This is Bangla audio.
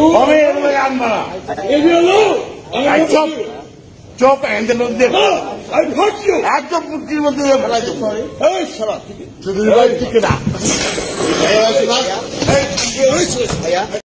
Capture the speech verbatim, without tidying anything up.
হবে এগুলো আনবা না চোখ চোখ এদের মধ্যে একদম মুক্তির মধ্যে ফেলাই দেবো শুধু ঠিক না